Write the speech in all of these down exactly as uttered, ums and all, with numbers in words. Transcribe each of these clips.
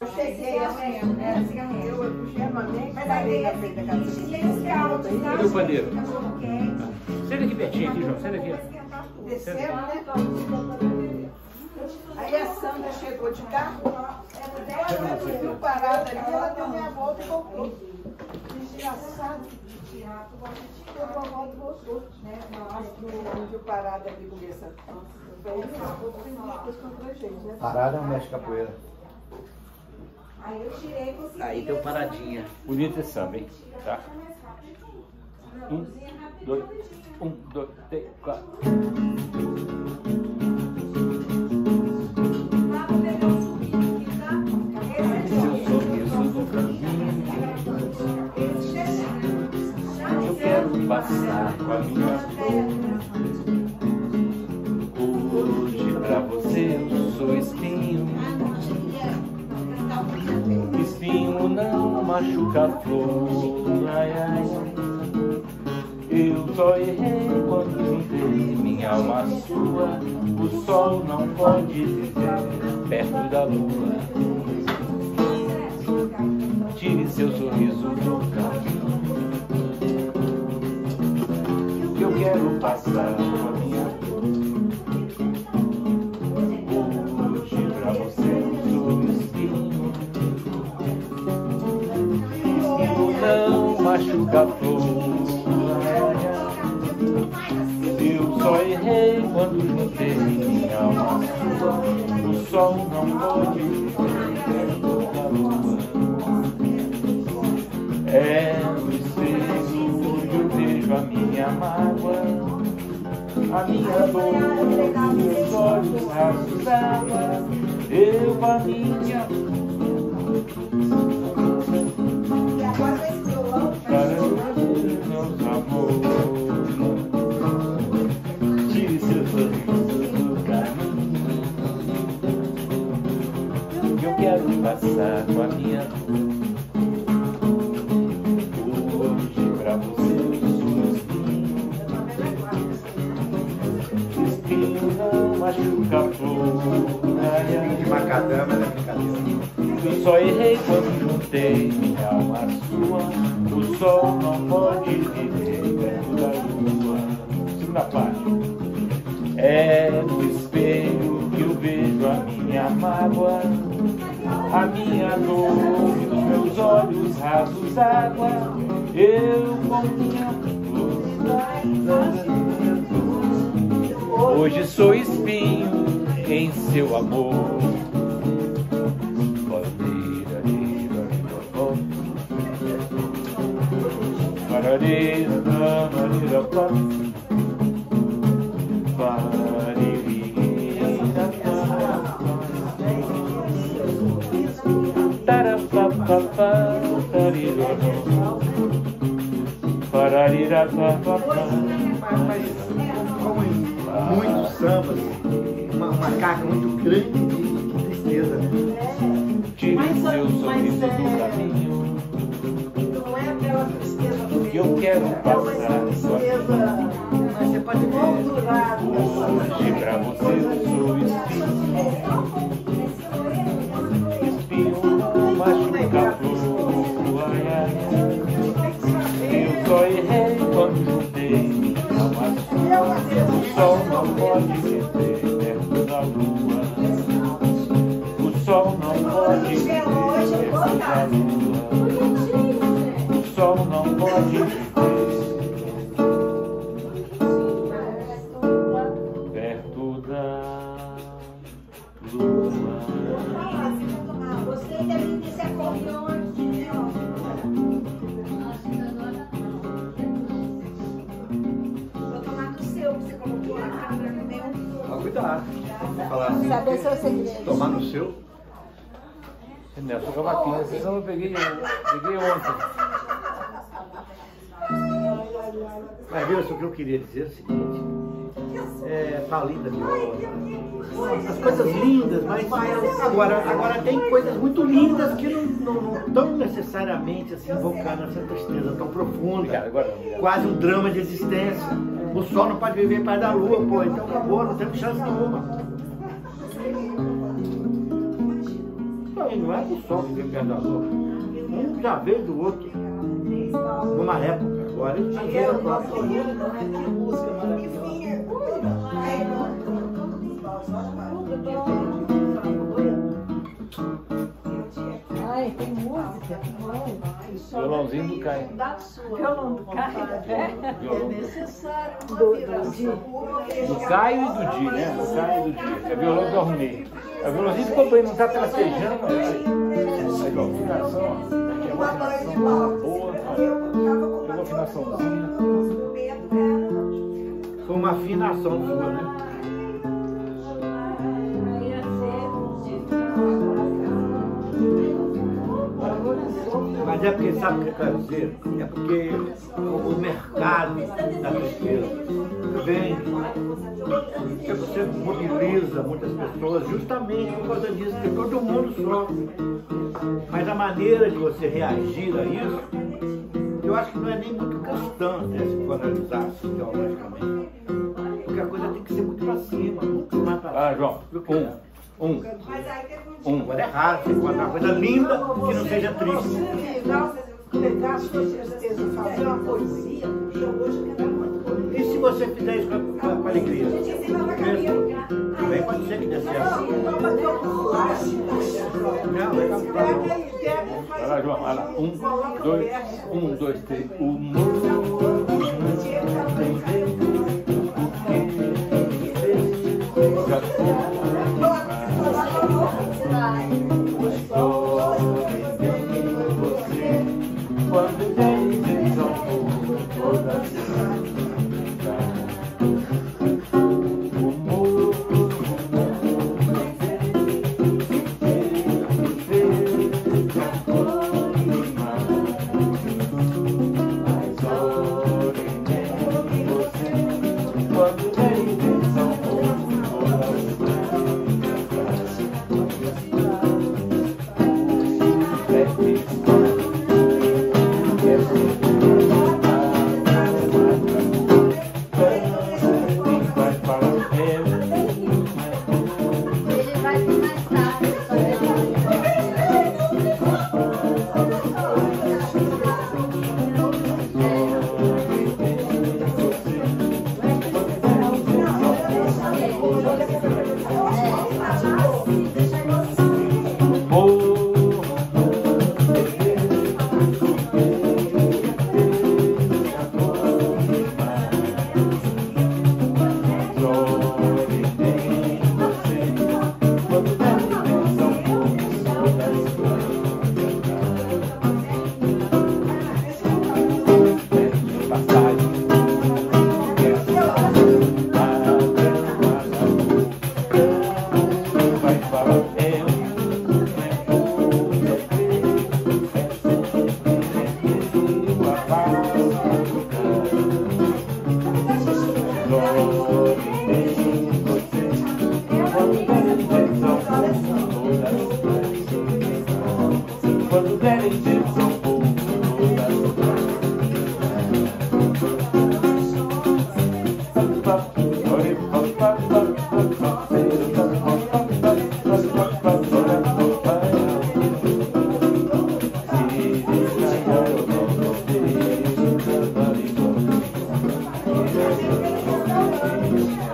Eu cheguei assim, eu puxei a mamãe, mas aí na frente da casa. Cadê o pandeiro? Sai daqui pertinho aqui, João, sai daqui. Descendo, né? Aí a Sandra chegou de carro, ela viu parada ali, ela deu minha volta e voltou. Desgraçado. Deu uma volta e voltou. Não viu parada ali conversando. Parada é um mestre capoeira. Aí eu tirei e consegui. Aí deu paradinha. Bonito esse samba, hein? Tá? Um, dois, um, dois, três, quatro. Seu sorriso no caminho, eu quero passar com a minha flor. Hoje pra você eu sou espinho. Espinho não machuca a flor, ai, ai. Eu só errei quando juntei minha alma à sua. O sol não pode viver perto da lua. Tire seu sorriso do caminho, que eu quero passar com a minha flor. Hoje pra você eu sou espinho. Espinho não machuca a flor. Eu só errei quando juntei minha alma sua. O sol não pode viver perto da lua. É no espelho que eu vejo a minha mágoa, a minha dor, meus olhos rasos d'água. Eu a minha para ver meus amores. Tire seu sorriso do caminho, que eu quero passar com a minha dor. Hoje pra você eu sou espinho. Espinho não machuca a flor, ai, ai. De macadama era brincadeira. Eu só errei quando juntei minha alma à sua. O sol não pode viver perto da lua. Segunda parte. É no espelho que eu vejo a minha mágoa, a minha dor, e nos meus olhos rasos d'água. Eu com minha flor, hoje sou espinho em seu amor. Como em muitos sambas, uma, uma carga muito grande de tristeza, né? Tire seu sorriso do caminho, Não é aquela tristeza que eu quero passar. tristeza, mas você pode moldurar. Hoje pra você eu sou espinho. Espinho não machuca a flor, ai, ai. Eu só errei quando juntei minha alma sua. O sol não pode viver perto da lua. O sol não pode viver perto da lua. O sol não pode viver perto da lua. Você deve ter esse acordeão aqui, ó. Vou tomar do seu, que você colocou a câmera no meu. Mas cuidado. Vou falar assim. Saber seu segredo. Tomar no seu. Nelson Cavaquinho, essa eu peguei, eu peguei ontem. Mas viu, o que eu queria dizer é o seguinte. É, tá linda a viola. As coisas lindas, mas agora, agora tem coisas muito lindas que não, não, não estão necessariamente assim, invocando essa tristeza tão profunda. Obrigado, agora não, obrigado. Quase um drama de existência. O sol não pode viver perto da lua, pô, então acabou, não temos chance nenhuma. também, não é do sol que vem perto da lua. Um já veio do outro, numa época. Agora ele Que era o nosso hino, não é? Que música maravilhosa. Ai, tem música. Violãozinho do Caio. Violão do Caio. É necessário uma Do- viração. Do Caio e do Di, né? Do Caio e do Di. É violão que eu arrumei. O violãozinho ficou bem, não tá tracejando. Aí, ó, afinação, ó. Aqui é uma afinação boa. Olha, pegou afinaçãozinha. Foi uma afinação sua, né? Mas é porque, sabe o que eu quero dizer? É porque o mercado da tristeza vem, porque você mobiliza muitas pessoas justamente por causa disso, porque todo mundo sofre. Mas a maneira de você reagir a isso, eu acho que não é nem muito cristã, né, se for analisar assim, teologicamente. Porque a coisa tem que ser muito pra cima, muito mais pra cima. Ah, João, um, um, um. Agora é raro você encontrar uma coisa linda que não seja triste. Se pegar a sua tristeza e fazer uma poesia, eu hoje quero muito. E se você fizer isso com a, com a alegria? Mesmo, também pode ser que dê certo. Não, vai Vai lá, João, vai lá. Um, dois, um, dois, três. Um, quando vem são todas o mundo quando vem são quando derem Deus ao povo todas as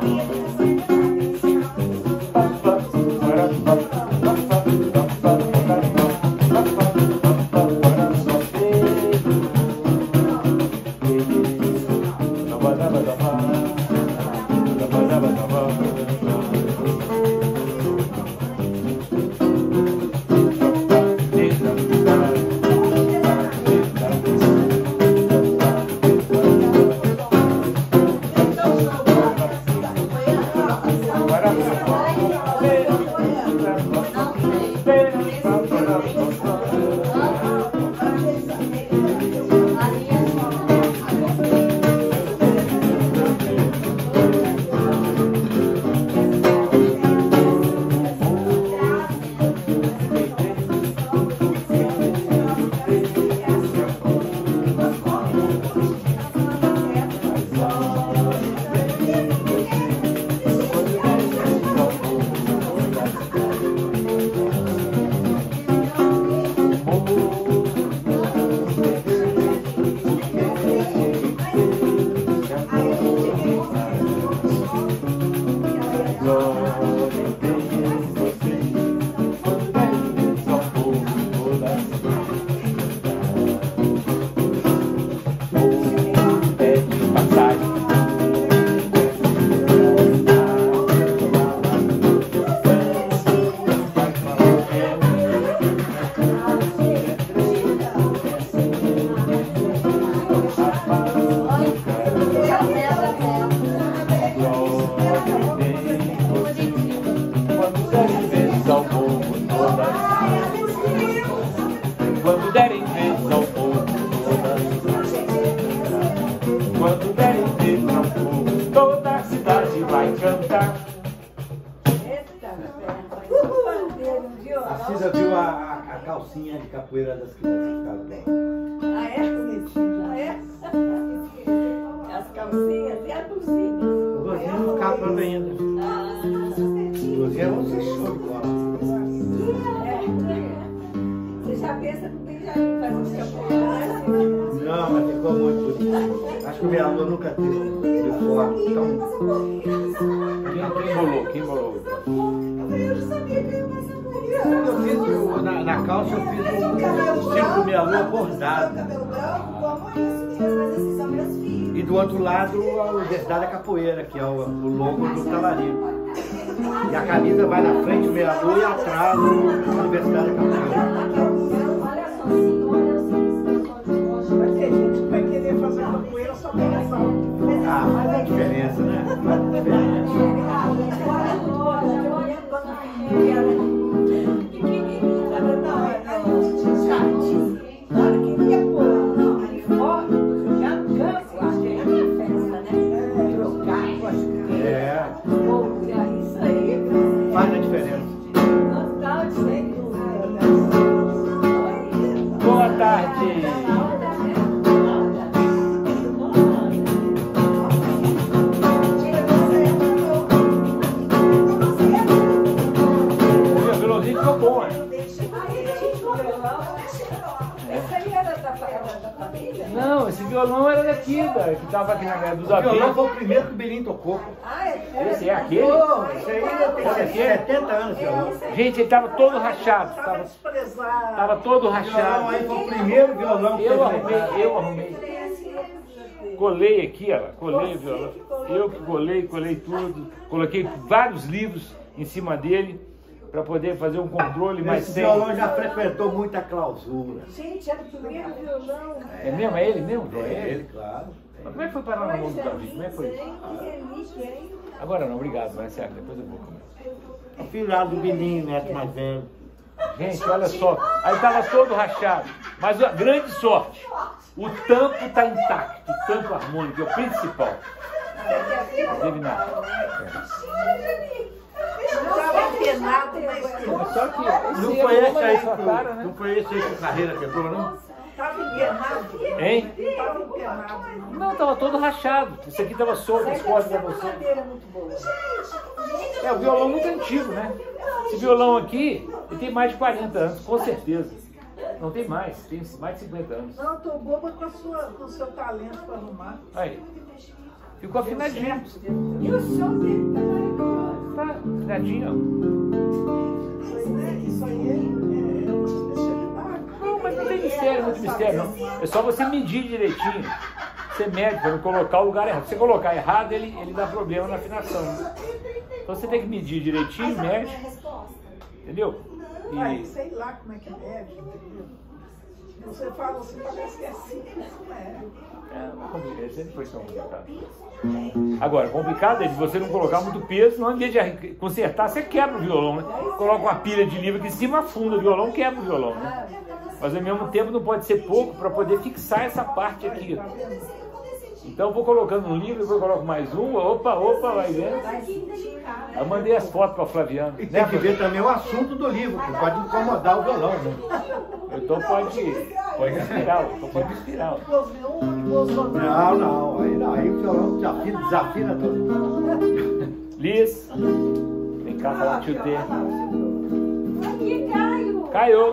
está. A Cida viu a, a, a calcinha de capoeira das crianças que ficaram bem. Ah, é? Ah, é? As calcinhas e a blusinha. O Rosinha não capa ainda. Ah, O Rosinha você show de bola. você já pensa no Benjamin fazendo capoeira? Não, mas ficou muito bonito. Acho que o minha aluna nunca teve de forma tão... Quem, quem bolou? Quem bolou? Eu fiz o- na, na calça, eu fiz o estilo do minha lua bordado. Cabelo branco, como isso mesmo, mas esses são meus filhos. E do outro lado, a Universidade da Capoeira, que é o, o logo do talarico. E a camisa vai na frente, o meia lua, e atrás, a Universidade da Capoeira. Olha só, assim, olha assim, Vai ter gente que vai querer fazer capoeira só tem essa. Ah, faz a diferença, né? Faz a diferença. É, faz a diferença. Boa tarde. O violãozinho ficou bom, né? Não, esse violão era daqui, da, que tava aqui na casa do O violão Davi. foi o primeiro que o Belinho tocou. Esse é aquele? Pô, isso aí já tem Olha aqui. setenta anos, violão. Gente, ele tava todo rachado. Tava, desprezar. tava todo O violão rachado. aí foi o primeiro violão que Eu teve. arrumei, eu arrumei. Colei aqui, ó, colei o violão. Eu que colei, colei tudo. Coloquei vários livros em cima dele para poder fazer um controle mais Esse sério. violão já frequentou muita clausura. Gente, era o primeiro violão. É mesmo? É ele mesmo? João? É É ele? ele, claro. Mas como é que foi parar na mão do Davi? Como é que foi? Agora não, obrigado, mas sério, depois eu vou comer. O filhado do Belinho, neto mais velho. Gente, olha só, aí tava todo rachado, mas a grande sorte, o tampo tá intacto, o tampo harmônico é o principal. Não teve nada. Estava penado na esquerda. Mas só que Não esse foi é esse uma aí da sua que, cara, né? não foi esse aí que o Carreira quebrou, não? Estava empenado. Hein? Estava empenado. Não, tava todo rachado. Isso aqui tava solto, as cordas da você. Madeira muito boa. É, o violão muito antigo, né? Esse violão aqui, ele tem mais de quarenta anos, com certeza. Não tem mais, tem mais de cinquenta anos. Não, estou boba com, a sua, com o seu talento para arrumar. Aí, ficou afinadinho. E o som dele tá maravilhoso. Tá afinadinho, Isso aí, né? Isso aí é, é uma especialidade. ó. Não, mas não tem mistério, muito mistério, não. É só você medir direitinho. Você mede para não colocar o lugar errado. Se você colocar errado, ele, ele dá problema na afinação. Então você tem que medir direitinho, mede. Entendeu? Ai, E sei lá como é que deve, entendeu? Você fala assim, parece que é assim, mas não é. é, não é complicado, sempre foi tão complicado. Agora, complicado é de você não colocar muito peso, não, em vez de consertar, você quebra o violão, né? Coloca uma pilha de livro aqui em cima, afunda o violão, quebra o violão, né? Mas ao mesmo tempo não pode ser pouco para poder fixar essa parte aqui. Então eu vou colocando um livro, depois eu coloco mais um, opa, opa, vai vendo. Eu mandei as fotos para a Flaviana. E tem que ver também o assunto do livro, que pode incomodar o violão, né? Então pode, pode inspirar, então pode inspirar. Pôs um, pôs outro. Não, não, aí não, aí o violão desafina, desafina tudo. Liz, vem cá falar tio T. Aqui, Caio. Caiu.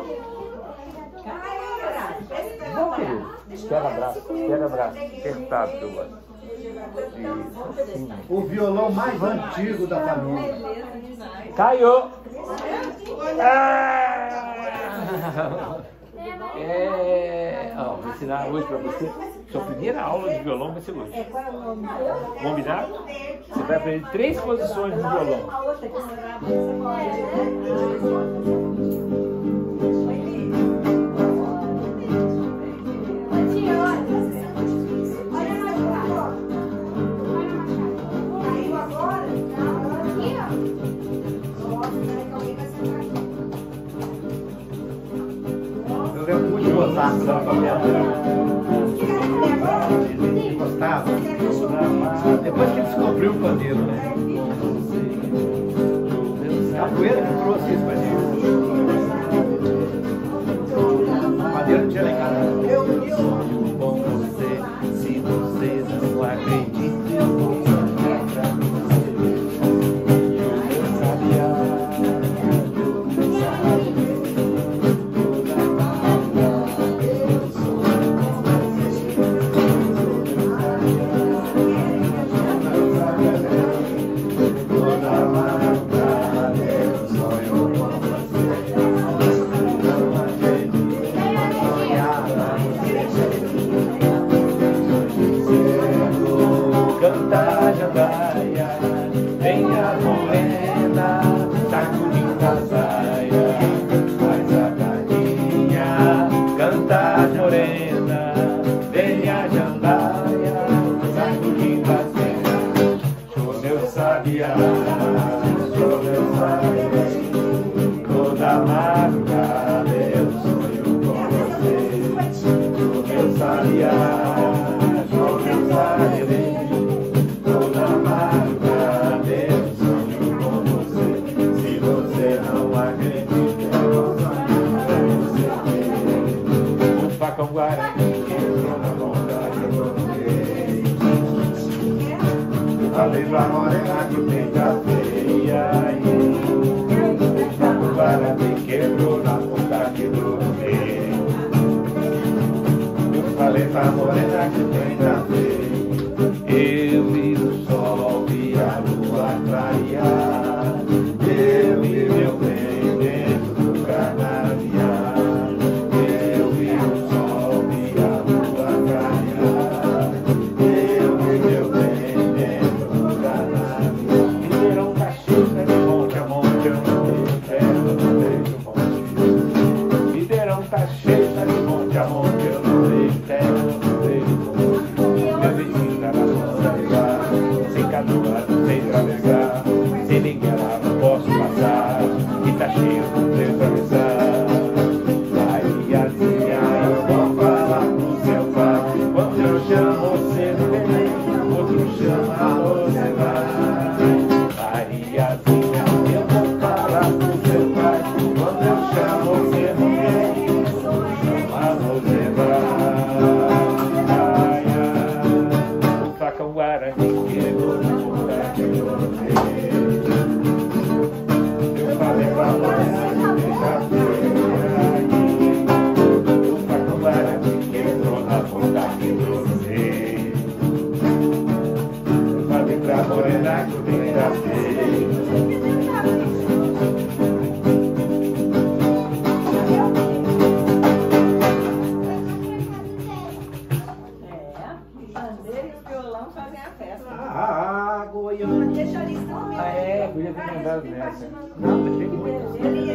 Caio. Bom, querido. Quero abraço, quero abraço. Apertado que eu gosto. Isso, assim. O violão mais antigo da família. Caiu. Ah! É, ó, vou ensinar hoje pra você. Sua primeira aula de violão vai ser hoje. Combinado? Você vai aprender três posições do violão. A outra que Eu lembro muito de botar na favela. Eles gostar tocava. Depois que ele descobriu o pandeiro, né? Capoeira que trouxe isso pra gente. O pandeiro não tinha nem cara. Com você, se você não acredita, eu vou cantar pra você. E o meu sabiá, cantar jandaia, venha morena, sacudindo a saia, faz a tardinha, cantar morena, venha jandaia, sacudindo a saia, sou meu sabiá, sou meu sabiá, toda madrugada eu sonho com você, sou meu sabiá, sou meu sabiá. Toda madrugada eu sonho com você. Se você não acredita, eu vou sonhar pra você ver. Um facão guarani entrou na vontade de você. Falei pra morena que tem feia. Um facão guarani quebrou na vontade de você. Eu falei pra morena que tem feia. Eu vi o sol, vi a lua clarear. Eu vi meu bem dentro do canavial. Eu vi o sol, vi a lua clarear. Eu vi meu bem dentro do canavial. Ribeirão Caxias, de monte a monte, eu não vejo terra, eu não vejo monte. Ribeirão Caxias, de monte a monte, eu não vejo terra, eu não vejo monte. Meu vizinho tá na sem canoa, sem travessar, sem ninguém lá não posso passar, e tá cheio de atravessar. Mariazinha, eu vou falar pro seu pai, quando eu chamo você não vem, outro chama você vai. Mariazinha, eu vou falar pro seu pai, quando eu chamo você não vem, outro chama você vai. Facão guarani chegou na vontade de você. Eu falei pra você, deixa ver. O facão guarani chegou na vontade de você. Eu falei pra morena que deixa ver. Ah, Goiânia. Ah, é, podia ter mandado nessa. Não, mas tem muitas.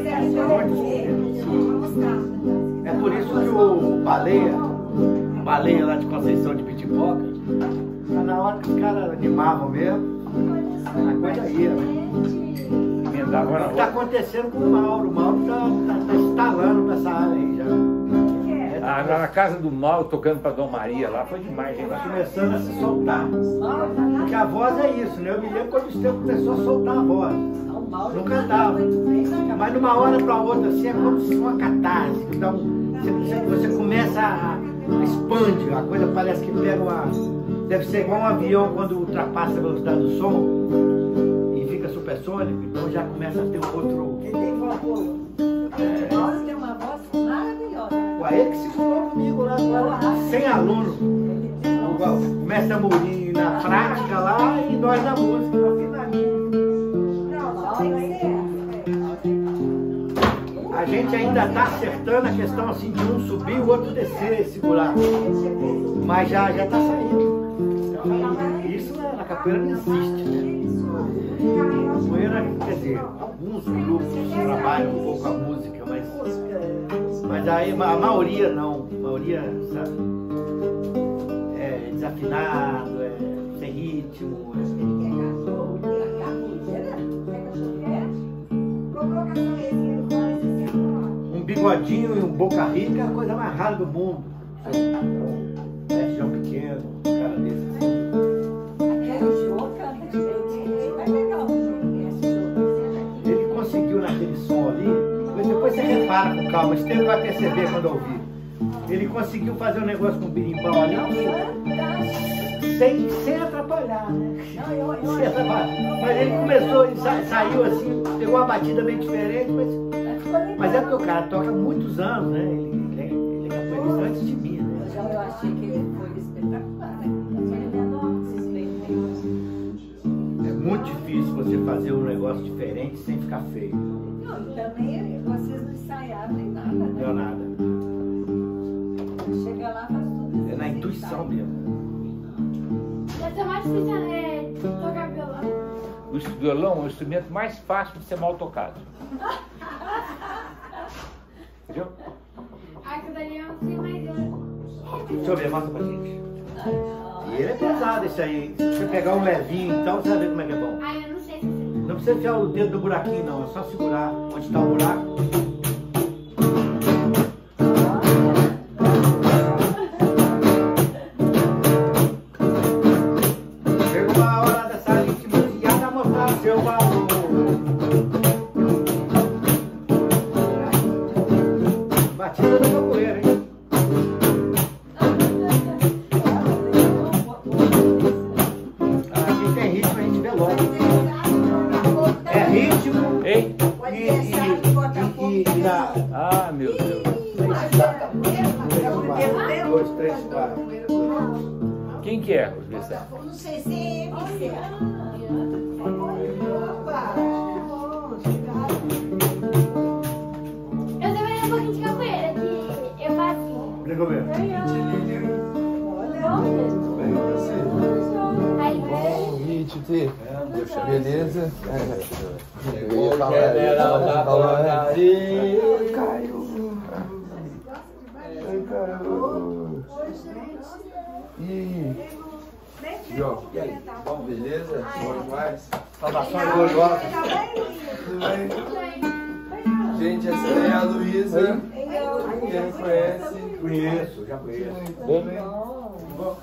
É por isso que o Baleia, o Baleia lá de Conceição de Pitipoca, na hora que os caras animavam mesmo, a coisa ia. Emendava O na que está outra. acontecendo com o Mauro? O Mauro está tá, tá instalando nessa área aí já. Ah, na casa do Mauro, tocando pra Dom Maria lá, foi demais, hein? Está começando a se soltar. Porque a voz é isso, né? Eu me lembro quando o Estevão começou a soltar a voz. Não cantava. Mas numa hora para outra, assim, é como se fosse uma catarse. Então, você, você começa a, a expande, a coisa parece que pega uma... Deve ser igual um avião quando ultrapassa a velocidade do som e fica supersônico, então já começa a ter um outro... Ele tem uma voz. É, Tem uma voz maravilhosa. o ele que se formou comigo lá, lá sem aluno. O mestre Amorim na prática lá e nós na música. A gente ainda está acertando a questão assim de um subir e o outro descer e segurar. Mas já já está saindo. Isso na, na capoeira não existe, né? Capoeira, quer dizer, alguns grupos trabalham um pouco a música, mas, mas aí, a maioria não. A maioria, sabe? É desafinado, é sem ritmo. É... Um bigodinho e um boca rica é a coisa mais rara do mundo. É João Pequeno, um cara desse assim. Repara com calma, Estevam vai perceber quando ouvir. Ele conseguiu fazer um negócio com o birimbau ali sem, sem atrapalhar, né? Não, eu, eu Sem atrapalhar. Mas ele começou, ele sa saiu assim, pegou uma batida bem diferente, mas, mas é porque o cara toca há muitos anos, né? Ele, ele, ele é capoeirista antes de mim, né? Eu, eu achei que ele foi espetacular, né? É muito difícil você fazer um negócio diferente sem ficar feio. Não, e também vocês não ensaiaram nem nada, Não né? deu nada. Chega lá, faz tudo. É na intuição mesmo. Deve ser mais difícil é, tocar violão. O violão é o instrumento mais fácil de ser mal tocado. Entendeu? Aquilo ali eu não sei mais. Deixa eu ver, mostra pra gente. E ele é pesado esse aí. Se você pegar um levinho, então você vai ver como é que é bom. Ah, eu não sei se você. Não precisa enfiar o dedo no buraquinho, não. É só segurar onde está o buraco. Chegou a hora dessa ritmia mostrar o seu valor. Batida do capoeira, hein? Aqui tem ritmo, a gente vê logo. É ritmo Hein? e, e, e, e, e na... Ah, meu Deus. Um, dois, três, quatro. Quem que é, Rosbessa? Não sei se é ele. Eu também um pouquinho de capoeira, que eu faço. Deixa eu ver. Aí, Beleza? O general da portaria. Caiu. Ai, caiu. E João, e aí? Bom, beleza? Bom demais? Saudações gloriosas. Tudo bem? Gente, essa é a Luísa. Quem não conhece? Conheço, já conheço. Tudo bem? Bom.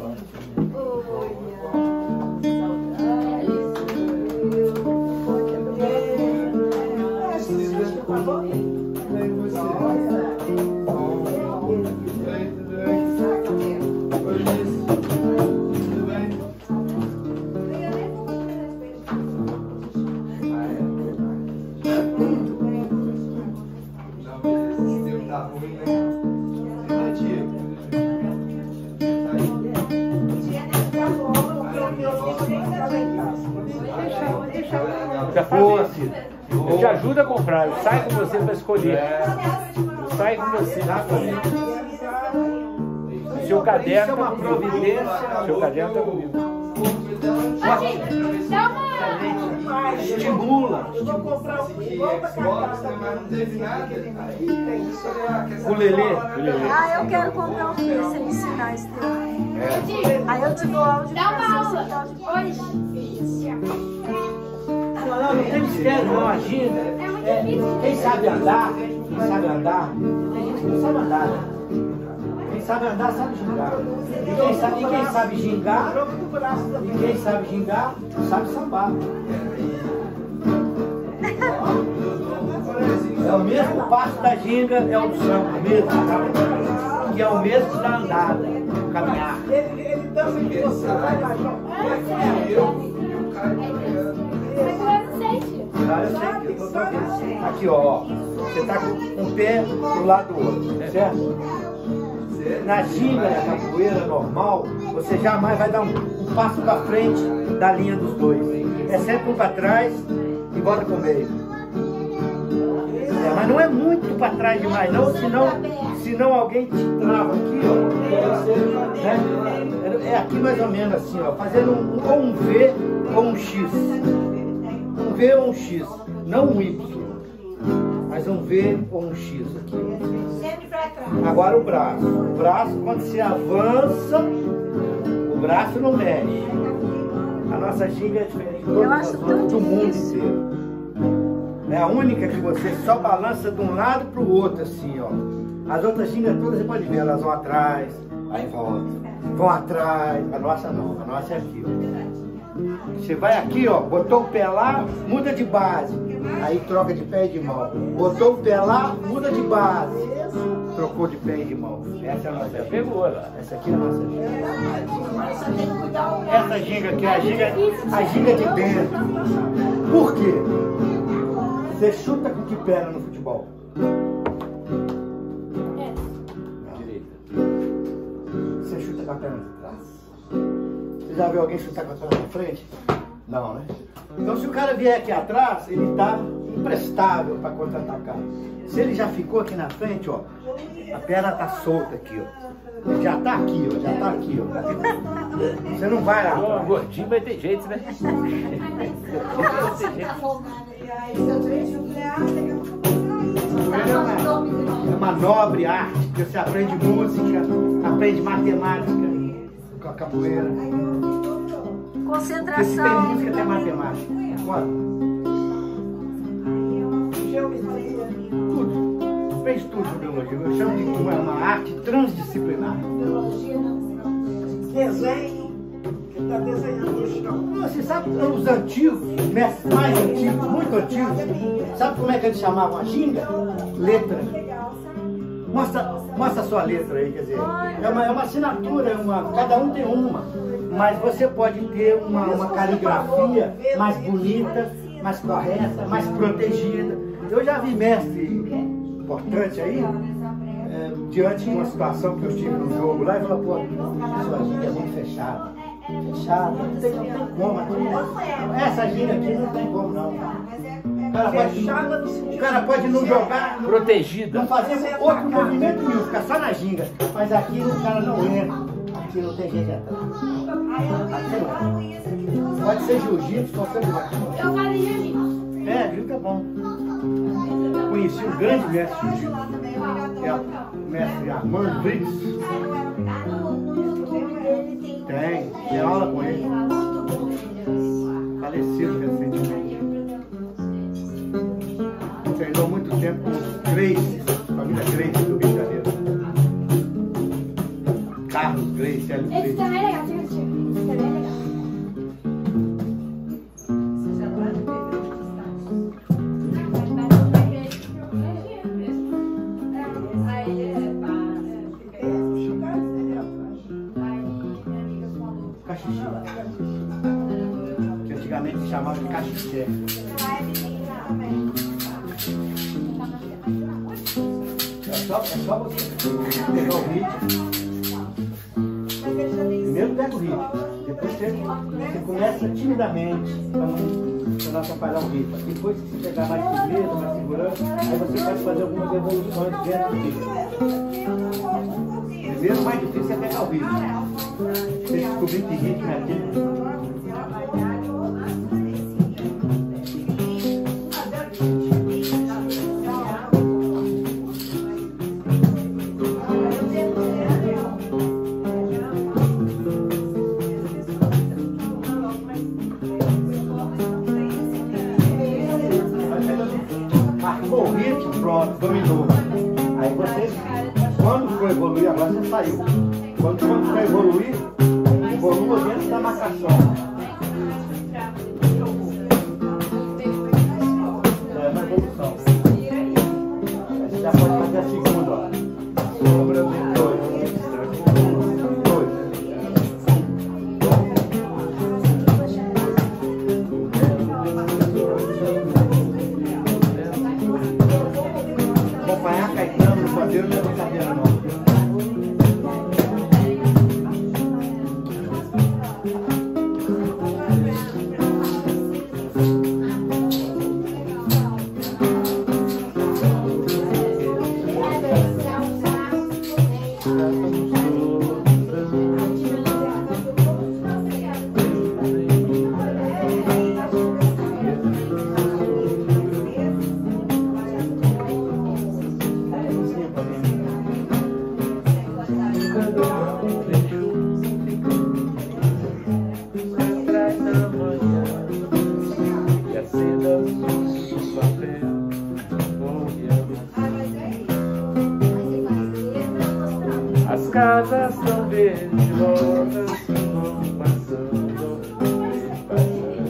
Já Boa, faz isso. Cida. Eu te ajudo a comprar, eu saio com você para escolher. Eu saio com você. O seu caderno Isso é uma tá comigo. providência. O seu caderno tá comigo. dá uma. Estimula. Xbox, né, mas não teve nada. O Lelê. Ah, eu quero comprar um filho pra você me ensinar esse tempo. Aí eu te dou áudio Dá uma pra você aula. sentar de Hoje. Não, não, não tem mistério, não. Agenda. É muito É, difícil. quem sabe andar, quem sabe andar, tem gente que não sabe andar, né? Quem sabe andar sabe gingar. E quem sabe, e quem sabe gingar, e quem sabe gingar, sabe sambar. É o mesmo passo da ginga, é o do samba, o mesmo, tá? Que é o mesmo da andada, caminhar. Mas eu não sei, tio. Ah, eu sei que eu tô vendo. Aqui, ó, ó. Você tá com um pé pro lado do outro, certo? Na ginga da capoeira normal, você jamais vai dar um, um passo para frente da linha dos dois. É sempre um para trás e bota pro meio. É, mas não é muito para trás demais, não, senão, senão alguém te trava aqui, ó. Né? É aqui mais ou menos assim, ó, fazendo um, ou um V ou um X. Um V ou um X, não um Y. Mas um V ou um X aqui. Sempre pra trás. Agora o braço. O braço, quando você avança, o braço não mexe. A nossa ginga é diferente de Eu acho tão do mundo difícil. inteiro. É a única que você só balança de um lado para o outro, assim, ó. As outras gingas todas você pode ver, elas vão atrás, aí volta. Vão atrás. A nossa não, a nossa é aqui, ó. Você vai aqui, ó, botou o pé lá, muda de base. Aí troca de pé e de mão. Botou o pé lá, muda de base. Trocou de pé e de mão. Essa é a nossa ginga. Pegou lá. Essa aqui é a nossa ginga. Essa ginga aqui é a ginga, a ginga de dentro. Por quê? Você chuta com que perna no futebol? Direita. Você chuta com a perna de trás. Você já viu alguém chutar com a perna de frente? Não, né? Então se o cara vier aqui atrás, ele está imprestável para contra-atacar. Se ele já ficou aqui na frente, ó, a perna tá solta aqui, ó. Ele já tá aqui, ó, já tá aqui, ó. Você não vai lá. Ó, gordinho vai ter jeito, né? É uma nobre arte, porque você aprende música, aprende matemática com a capoeira. Porque se tem Concentração. música, tem matemática. Bora. Tudo. Fez tudo de biologia. Eu chamo de uma, uma arte transdisciplinar. Desenho, que está desenhando no chão. Você sabe, os antigos, mestres mais antigos, muito antigos, sabe como é que eles chamavam a ginga? Letra. Mostra, mostra a sua letra aí, quer dizer, é uma, é uma assinatura, é uma, cada um tem uma, mas você pode ter uma, uma caligrafia mais bonita, mais correta, mais protegida. Eu já vi mestre importante aí, é, diante de uma situação que eu tive no jogo lá, e falou, pô, sua ginga é muito fechada. Fechada, não tem, não tem como aqui. Essa ginga aqui não tem como não. O cara pode, o cara pode não jogar, não, Protegida. não fazer outro movimento nenhum, ficar só na ginga. Mas aqui o cara não entra. Aqui não tem gente atrás. Aqui não. Pode ser jiu-jitsu, pode ser lugar. Eu falei jiu-jitsu. É, jiu-jitsu é bom. Conheci um grande mestre jiu-jitsu. É o mestre Armando Briggs. Tem, tem aula com ele. Falecido recentemente. Treinou muito tempo com os Gracie, família Gracie do Rio de Janeiro. Carlos Gracie, Hélio Esse Gracie. também é legal, tira, tira. Esse também é legal. Cachixi. Que antigamente se chamava de cachixé. É só, é só você pegar o ritmo. Primeiro pega o ritmo. Depois você, você começa timidamente para não, pra não atrapalhar o ritmo. Depois que você pegar mais firmeza, mais segurança, aí você pode fazer algumas evoluções dentro do ritmo. Primeiro o mais difícil é pegar o ritmo. Você descobrir que ritmo é aquele. Marcou o ritmo, pronto, dominou. Aí você, quando for evoluir, agora você saiu. Quando for evoluir, evolua dentro da marcação. É uma evolução. Você já pode fazer a segunda, ó. Sombra, dois. Dois. Acompanhar Caetano no pandeiro não é brincadeira não. As casas tão verdes, rodas vão passando e passando.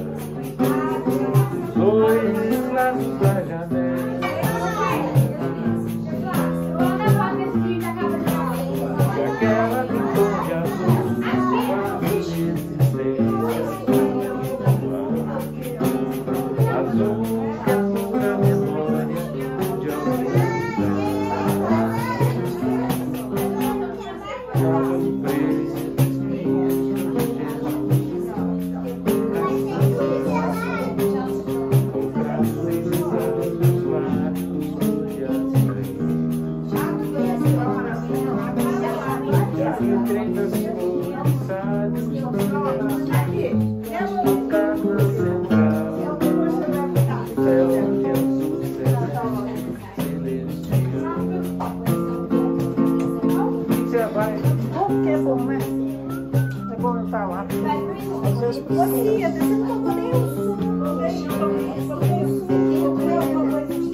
você não tomou nem o suco, não deixa eu tomar o suco, eu comi alguma coisa de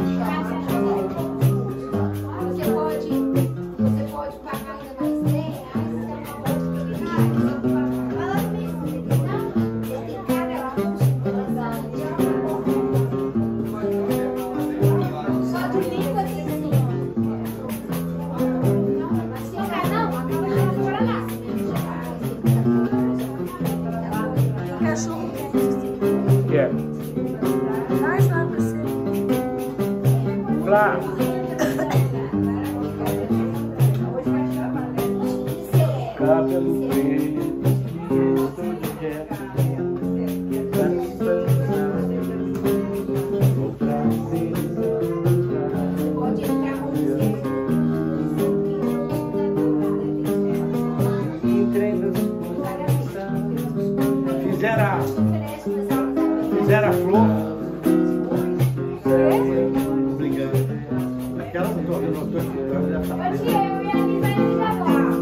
Você pode, você pode pagar ainda mais cem reais, você é uma oportunidade. Vai lá mesmo, não? Tem cada só de língua tem assim. Mas se eu não, a minha vai para lá. O cachorro quente. Quer? Traz lá pra você. Flá, cabelo preto, estou de quieto, outra vez, Pode entrar com entrei nos fizeram a, fizeram a flor. Obrigado. Aquela que eu tô vendo, eu tô escutando, já tá. Pode ir, eu e a Lisa ainda agora.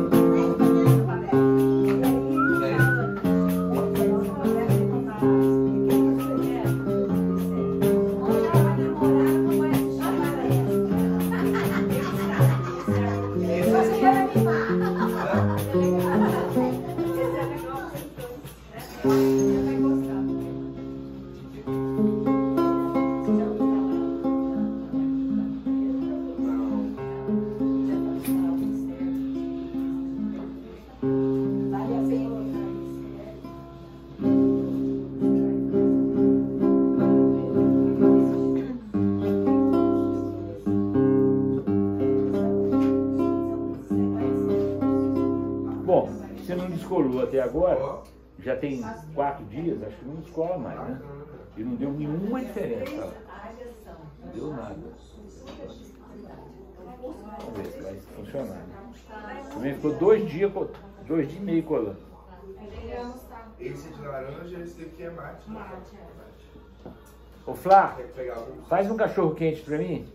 Bom, você não descolou até agora, já tem quatro dias, acho que não descola mais, né? E não deu nenhuma diferença. Não deu nada. Vamos ver se vai funcionar. Né? Também ficou dois dias, dois dias e meio colando. Esse de laranja, esse daqui é mate. Ô Flá, Quer pegar um? faz um cachorro quente pra mim.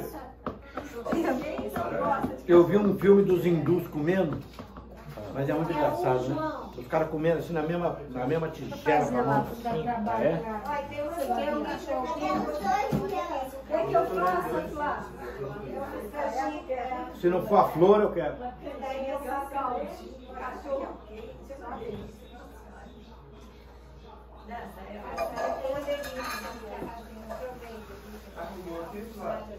Eu vi um filme dos hindus comendo, mas é muito engraçado, né? Os caras comendo assim na mesma, na mesma tigela com a mão. Assim. Ah, é? Ai, tem um tem um cachorrinho. Quer que eu faça, Flá? Se não for a flor, eu quero. Daí eu faço o cachorro quente. Arrumou aqui, Flávio.